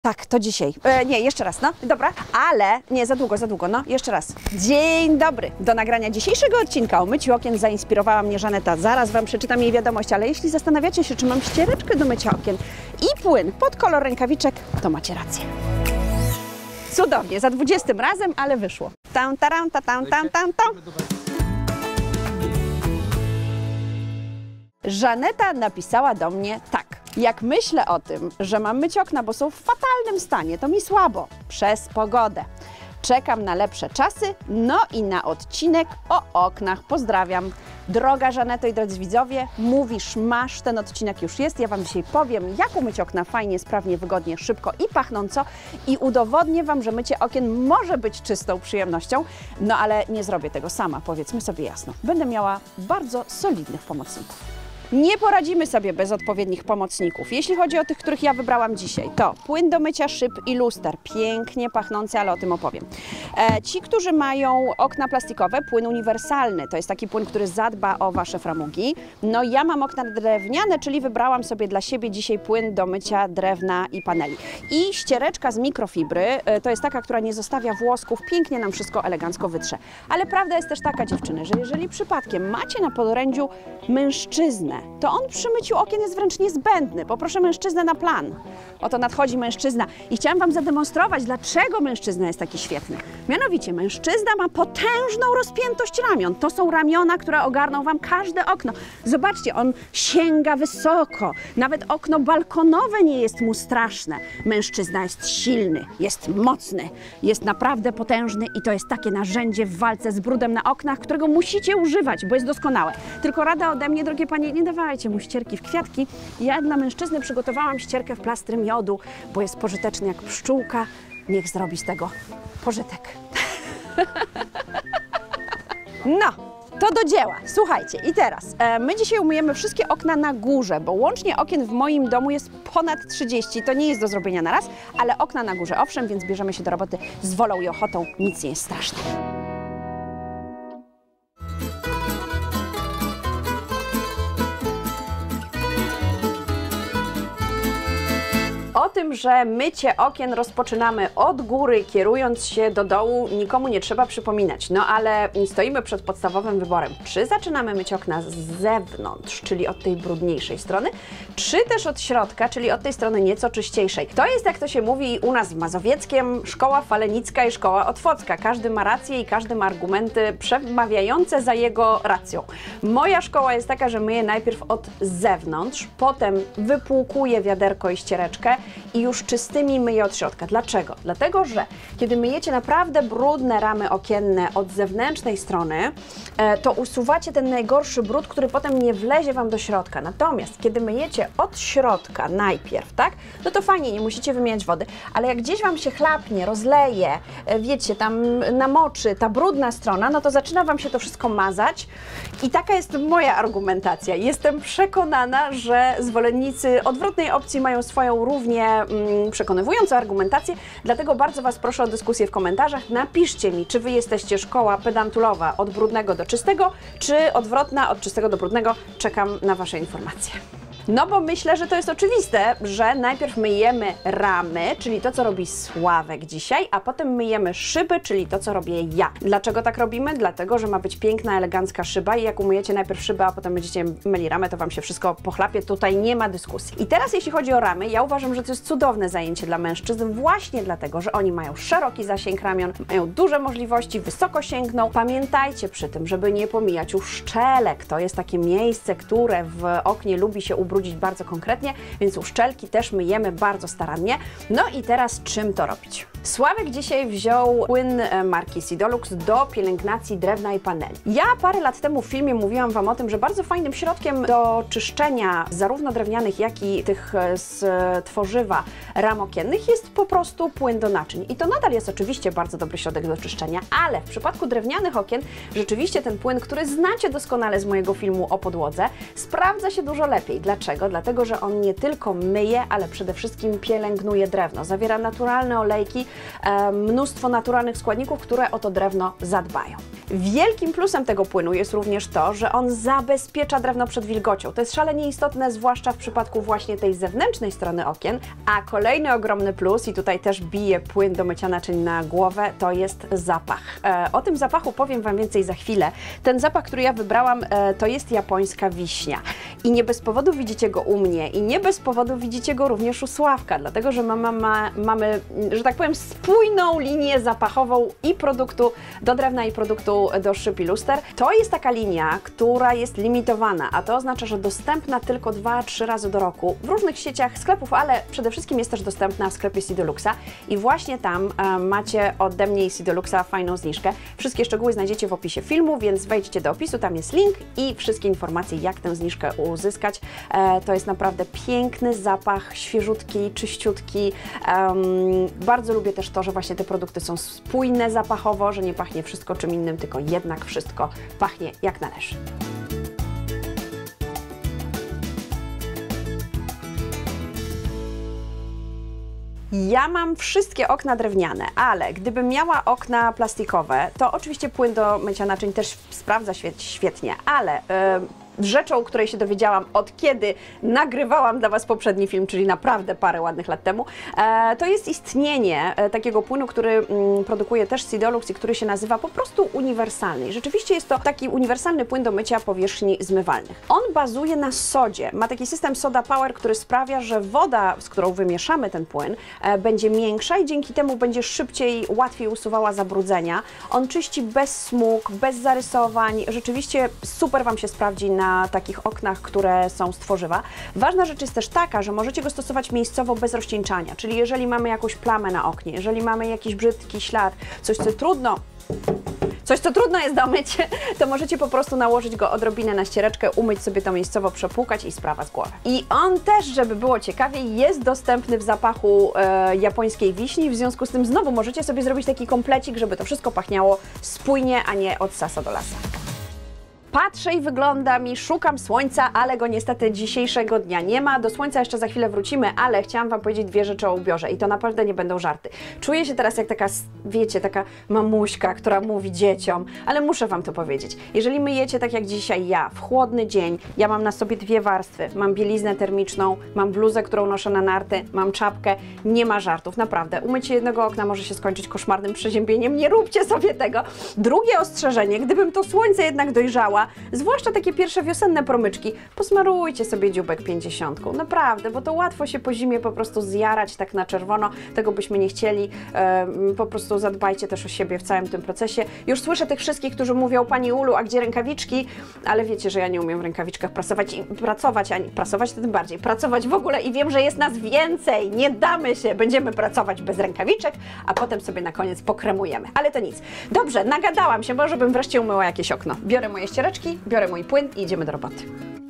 Tak, to dzisiaj. Nie, jeszcze raz, no. Dobra, ale nie, za długo, no. Jeszcze raz. Dzień dobry. Do nagrania dzisiejszego odcinka o myciu okien zainspirowała mnie Żaneta. Zaraz Wam przeczytam jej wiadomość, ale jeśli zastanawiacie się, czy mam ściereczkę do mycia okien i płyn pod kolor rękawiczek, to macie rację. Cudownie, za 20 razem, ale wyszło. Tam. Żaneta napisała do mnie tak. Jak myślę o tym, że mam myć okna, bo są w fatalnym stanie, to mi słabo. Przez pogodę. Czekam na lepsze czasy, no i na odcinek o oknach. Pozdrawiam. Droga Żaneto i drodzy widzowie, mówisz, masz, ten odcinek już jest. Ja Wam dzisiaj powiem, jak umyć okna fajnie, sprawnie, wygodnie, szybko i pachnąco i udowodnię Wam, że mycie okien może być czystą przyjemnością, no ale nie zrobię tego sama, powiedzmy sobie jasno. Będę miała bardzo solidnych pomocników. Nie poradzimy sobie bez odpowiednich pomocników. Jeśli chodzi o tych, których ja wybrałam dzisiaj, to płyn do mycia szyb i luster, pięknie pachnący, ale o tym opowiem. Ci, którzy mają okna plastikowe, płyn uniwersalny, to jest taki płyn, który zadba o Wasze framugi. No ja mam okna drewniane, czyli wybrałam sobie dla siebie dzisiaj płyn do mycia drewna i paneli. I ściereczka z mikrofibry, to jest taka, która nie zostawia włosków, pięknie nam wszystko elegancko wytrze. Ale prawda jest też taka, dziewczyny, że jeżeli przypadkiem macie na podorędziu mężczyznę, to on przy myciu okien jest wręcz niezbędny. Poproszę mężczyznę na plan. Oto nadchodzi mężczyzna. I chciałam Wam zademonstrować, dlaczego mężczyzna jest taki świetny. Mianowicie, mężczyzna ma potężną rozpiętość ramion. To są ramiona, które ogarną Wam każde okno. Zobaczcie, on sięga wysoko. Nawet okno balkonowe nie jest mu straszne. Mężczyzna jest silny, jest mocny, jest naprawdę potężny i to jest takie narzędzie w walce z brudem na oknach, którego musicie używać, bo jest doskonałe. Tylko rada ode mnie, drogie panie, nie dawajcie mu ścierki w kwiatki. Ja dla mężczyzny przygotowałam ścierkę w plastry miodu, bo jest pożyteczny jak pszczółka. Niech zrobi z tego pożytek. No, to do dzieła. Słuchajcie, i teraz my dzisiaj umyjemy wszystkie okna na górze, bo łącznie okien w moim domu jest ponad 30. To nie jest do zrobienia na raz, ale okna na górze owszem, więc bierzemy się do roboty z wolą i ochotą. Nic nie jest straszne. O tym, że mycie okien rozpoczynamy od góry, kierując się do dołu, nikomu nie trzeba przypominać. No ale stoimy przed podstawowym wyborem. Czy zaczynamy myć okna z zewnątrz, czyli od tej brudniejszej strony, czy też od środka, czyli od tej strony nieco czyściejszej. To jest, jak to się mówi u nas w Mazowieckiem, szkoła falenicka i szkoła otwocka. Każdy ma rację i każdy ma argumenty przemawiające za jego racją. Moja szkoła jest taka, że myję najpierw od zewnątrz, potem wypłukuję wiaderko i ściereczkę i już czystymi myję od środka. Dlaczego? Dlatego, że kiedy myjecie naprawdę brudne ramy okienne od zewnętrznej strony, to usuwacie ten najgorszy brud, który potem nie wlezie Wam do środka. Natomiast kiedy myjecie od środka najpierw, tak, no to fajnie, nie musicie wymieniać wody, ale jak gdzieś Wam się chlapnie, rozleje, wiecie, tam namoczy ta brudna strona, no to zaczyna Wam się to wszystko mazać i taka jest moja argumentacja. Jestem przekonana, że zwolennicy odwrotnej opcji mają swoją równie przekonywującą argumentację, dlatego bardzo Was proszę o dyskusję w komentarzach. Napiszcie mi, czy Wy jesteście szkoła pedantulowa od brudnego do czystego, czy odwrotna od czystego do brudnego. Czekam na Wasze informacje. No bo myślę, że to jest oczywiste, że najpierw myjemy ramy, czyli to, co robi Sławek dzisiaj, a potem myjemy szyby, czyli to, co robię ja. Dlaczego tak robimy? Dlatego, że ma być piękna, elegancka szyba i jak umyjecie najpierw szybę, a potem będziecie myli ramę, to Wam się wszystko pochlapie. Tutaj nie ma dyskusji. I teraz jeśli chodzi o ramy, ja uważam, że to jest cudowne zajęcie dla mężczyzn właśnie dlatego, że oni mają szeroki zasięg ramion, mają duże możliwości, wysoko sięgną. Pamiętajcie przy tym, żeby nie pomijać uszczelek. To jest takie miejsce, które w oknie lubi się ubrudzić bardzo konkretnie, więc uszczelki też myjemy bardzo starannie. No i teraz czym to robić? Sławek dzisiaj wziął płyn marki Sidolux do pielęgnacji drewna i paneli. Ja parę lat temu w filmie mówiłam Wam o tym, że bardzo fajnym środkiem do czyszczenia zarówno drewnianych, jak i tych z tworzywa ram okiennych jest po prostu płyn do naczyń. I to nadal jest oczywiście bardzo dobry środek do czyszczenia, ale w przypadku drewnianych okien rzeczywiście ten płyn, który znacie doskonale z mojego filmu o podłodze, sprawdza się dużo lepiej. Dlaczego? Dlatego, że on nie tylko myje, ale przede wszystkim pielęgnuje drewno. Zawiera naturalne olejki, mnóstwo naturalnych składników, które o to drewno zadbają. Wielkim plusem tego płynu jest również to, że on zabezpiecza drewno przed wilgocią. To jest szalenie istotne, zwłaszcza w przypadku właśnie tej zewnętrznej strony okien. A kolejny ogromny plus, i tutaj też bije płyn do mycia naczyń na głowę, to jest zapach. O tym zapachu powiem Wam więcej za chwilę. Ten zapach, który ja wybrałam, to jest japońska wiśnia. I nie bez powodu widzicie go u mnie i nie bez powodu widzicie go również u Sławka, dlatego że mamy, że tak powiem, spójną linię zapachową i produktu do drewna i produktu do szyb i luster. To jest taka linia, która jest limitowana, a to oznacza, że dostępna tylko 2-3 razy do roku w różnych sieciach sklepów, ale przede wszystkim jest też dostępna w sklepie Sideluxa i właśnie tam macie ode mnie i Sideluxa fajną zniżkę. Wszystkie szczegóły znajdziecie w opisie filmu, więc wejdźcie do opisu, tam jest link i wszystkie informacje, jak tę zniżkę uzyskać. To jest naprawdę piękny zapach, świeżutki, czyściutki. Bardzo lubię też to, że właśnie te produkty są spójne zapachowo, że nie pachnie wszystko czym innym, tylko jednak wszystko pachnie jak należy. Ja mam wszystkie okna drewniane, ale gdybym miała okna plastikowe, to oczywiście płyn do mycia naczyń też sprawdza świetnie, ale rzeczą, której się dowiedziałam od kiedy nagrywałam dla Was poprzedni film, czyli naprawdę parę ładnych lat temu, to jest istnienie takiego płynu, który produkuje też Sidelux i który się nazywa po prostu uniwersalny. I rzeczywiście jest to taki uniwersalny płyn do mycia powierzchni zmywalnych. On bazuje na sodzie. Ma taki system Soda Power, który sprawia, że woda, z którą wymieszamy ten płyn, będzie miększa i dzięki temu będzie szybciej, łatwiej usuwała zabrudzenia. On czyści bez smug, bez zarysowań. Rzeczywiście super Wam się sprawdzi na takich oknach, które są z tworzywa. Ważna rzecz jest też taka, że możecie go stosować miejscowo bez rozcieńczania, czyli jeżeli mamy jakąś plamę na oknie, jeżeli mamy jakiś brzydki ślad, coś co trudno jest do mycia, to możecie po prostu nałożyć go odrobinę na ściereczkę, umyć sobie to miejscowo, przepłukać i sprawa z głowy. I on też, żeby było ciekawiej, jest dostępny w zapachu japońskiej wiśni, w związku z tym znowu możecie sobie zrobić taki komplecik, żeby to wszystko pachniało spójnie, a nie od sasa do lasa. Patrzę i wygląda mi, szukam słońca, ale go niestety dzisiejszego dnia nie ma. Do słońca jeszcze za chwilę wrócimy, ale chciałam Wam powiedzieć dwie rzeczy o ubiorze i to naprawdę nie będą żarty. Czuję się teraz jak taka, wiecie, taka mamuśka, która mówi dzieciom, ale muszę Wam to powiedzieć. Jeżeli myjecie tak jak dzisiaj ja, w chłodny dzień, ja mam na sobie dwie warstwy, mam bieliznę termiczną, mam bluzę, którą noszę na narty, mam czapkę, nie ma żartów, naprawdę. Umycie jednego okna może się skończyć koszmarnym przeziębieniem, nie róbcie sobie tego. Drugie ostrzeżenie, gdybym to słońce jednak dojrzała, zwłaszcza takie pierwsze wiosenne promyczki, posmarujcie sobie dzióbek 50. Naprawdę, bo to łatwo się po zimie po prostu zjarać tak na czerwono, tego byśmy nie chcieli. Po prostu zadbajcie też o siebie w całym tym procesie. Już słyszę tych wszystkich, którzy mówią: Pani Ulu, a gdzie rękawiczki? Ale wiecie, że ja nie umiem w rękawiczkach prasować i pracować, ani prasować to tym bardziej, pracować w ogóle i wiem, że jest nas więcej, nie damy się, będziemy pracować bez rękawiczek, a potem sobie na koniec pokremujemy. Ale to nic. Dobrze, nagadałam się, może bym wreszcie umyła jakieś okno. Biorę moje ściereczki, biorę mój płyn i idziemy do roboty.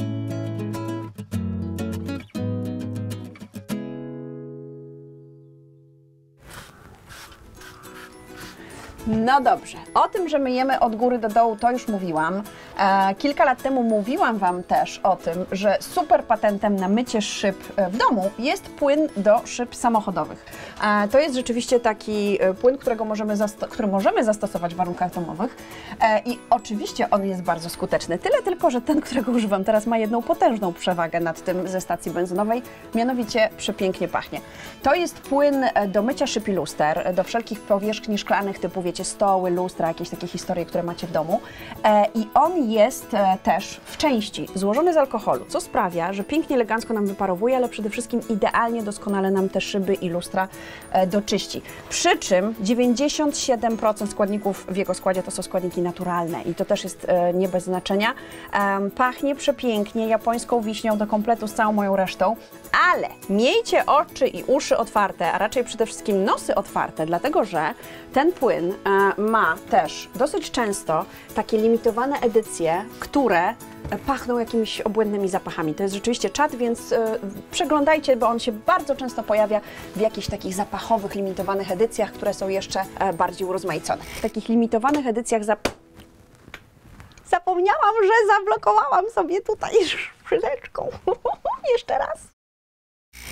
No dobrze, o tym, że myjemy od góry do dołu, to już mówiłam. Kilka lat temu mówiłam Wam też o tym, że super patentem na mycie szyb w domu jest płyn do szyb samochodowych. To jest rzeczywiście taki płyn, który możemy zastosować w warunkach domowych i oczywiście on jest bardzo skuteczny. Tyle tylko, że ten, którego używam teraz, ma jedną potężną przewagę nad tym ze stacji benzynowej, mianowicie przepięknie pachnie. To jest płyn do mycia szyb i luster, do wszelkich powierzchni szklanych typu, wiecie, stoły, lustra, jakieś takie historie, które macie w domu. I on jest też w części złożony z alkoholu, co sprawia, że pięknie, elegancko nam wyparowuje, ale przede wszystkim idealnie, doskonale nam te szyby i lustra doczyści. Przy czym 97% składników w jego składzie to są składniki naturalne i to też jest nie bez znaczenia. Pachnie przepięknie, japońską wiśnią do kompletu z całą moją resztą, ale miejcie oczy i uszy otwarte, a raczej przede wszystkim nosy otwarte, dlatego że ten płyn ma też dosyć często takie limitowane edycje, które pachną jakimiś obłędnymi zapachami. To jest rzeczywiście czad, więc przeglądajcie, bo on się bardzo często pojawia w jakichś takich zapachowych, limitowanych edycjach, które są jeszcze bardziej urozmaicone. W takich limitowanych edycjach zapomniałam, że zablokowałam sobie tutaj szyszeczką. Jeszcze raz.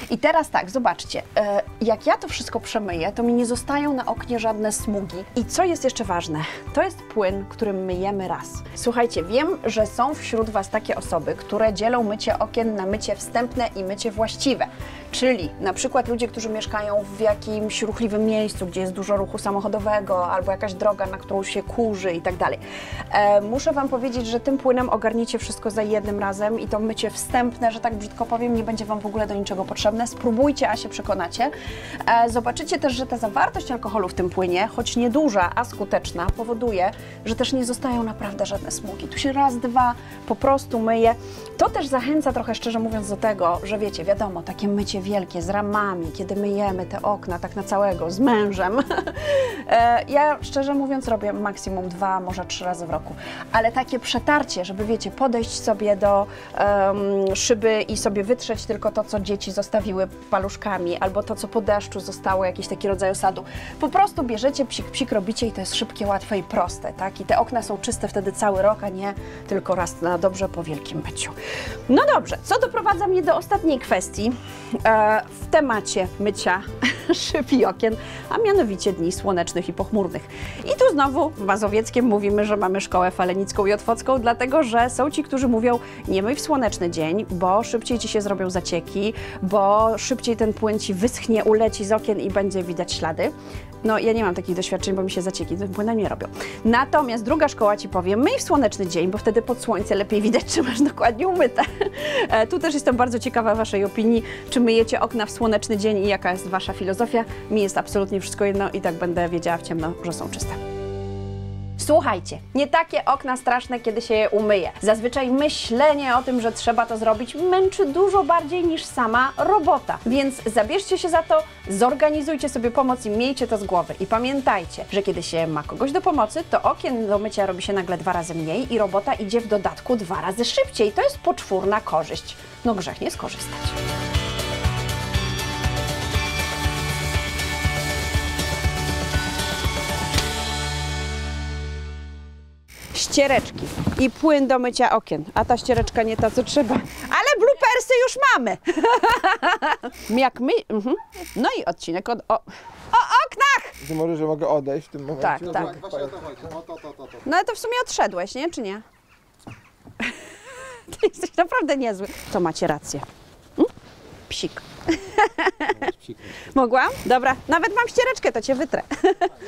I teraz tak, zobaczcie, jak ja to wszystko przemyję, to mi nie zostają na oknie żadne smugi. I co jest jeszcze ważne? To jest płyn, którym myjemy raz. Słuchajcie, wiem, że są wśród Was takie osoby, które dzielą mycie okien na mycie wstępne i mycie właściwe. Czyli na przykład ludzie, którzy mieszkają w jakimś ruchliwym miejscu, gdzie jest dużo ruchu samochodowego, albo jakaś droga, na którą się kurzy i tak dalej. Muszę Wam powiedzieć, że tym płynem ogarniecie wszystko za jednym razem i to mycie wstępne, że tak brzydko powiem, nie będzie Wam w ogóle do niczego potrzebne. Spróbujcie, a się przekonacie. Zobaczycie też, że ta zawartość alkoholu w tym płynie, choć nieduża, a skuteczna, powoduje, że też nie zostają naprawdę żadne smugi. Tu się raz, dwa po prostu myje. To też zachęca trochę, szczerze mówiąc, do tego, że wiecie, wiadomo, takie mycie wielkie z ramami, kiedy myjemy te okna tak na całego, z mężem. Ja szczerze mówiąc robię maksimum 2, może 3 razy w roku. Ale takie przetarcie, żeby wiecie, podejść sobie do szyby i sobie wytrzeć tylko to, co dzieci zostawiły paluszkami, albo to, co po deszczu zostało, jakiś taki rodzaj osadu. Po prostu bierzecie, psik, psik robicie i to jest szybkie, łatwe i proste, tak? I te okna są czyste wtedy cały rok, a nie tylko raz na dobrze po wielkim myciu. No dobrze, co doprowadza mnie do ostatniej kwestii w temacie mycia szyb i okien, a mianowicie dni słonecznych i pochmurnych. I tu znowu w Mazowieckiem mówimy, że mamy szkołę falenicką i otwocką, dlatego że są ci, którzy mówią, nie myj w słoneczny dzień, bo szybciej ci się zrobią zacieki, bo szybciej ten płyn ci wyschnie, uleci z okien i będzie widać ślady. No ja nie mam takich doświadczeń, bo mi się zacieki tym płynem nie robią. Natomiast druga szkoła ci powie, myj w słoneczny dzień, bo wtedy pod słońce lepiej widać, czy masz dokładnie umyte. Tu też jestem bardzo ciekawa Waszej opinii, czy myjecie okna w słoneczny dzień i jaka jest Wasza filozofia. Mi jest absolutnie wszystko jedno i tak będę wiedziała w ciemno, że są czyste. Słuchajcie, nie takie okna straszne, kiedy się je umyje. Zazwyczaj myślenie o tym, że trzeba to zrobić, męczy dużo bardziej niż sama robota. Więc zabierzcie się za to, zorganizujcie sobie pomoc i miejcie to z głowy. I pamiętajcie, że kiedy się ma kogoś do pomocy, to okien do mycia robi się nagle 2 razy mniej i robota idzie w dodatku 2 razy szybciej. To jest poczwórna korzyść. No grzech nie skorzystać. Ściereczki i płyn do mycia okien, a ta ściereczka nie ta, co trzeba. Ale bloopersy już mamy! Jak my... No i odcinek o oknach! Ty może, że mogę odejść w tym momencie? Tak, tak. No ale to w sumie odszedłeś, nie? Czy nie? Ty jesteś naprawdę niezły. To macie rację. Psik. Mogłam? Dobra, nawet mam ściereczkę, to cię wytrę.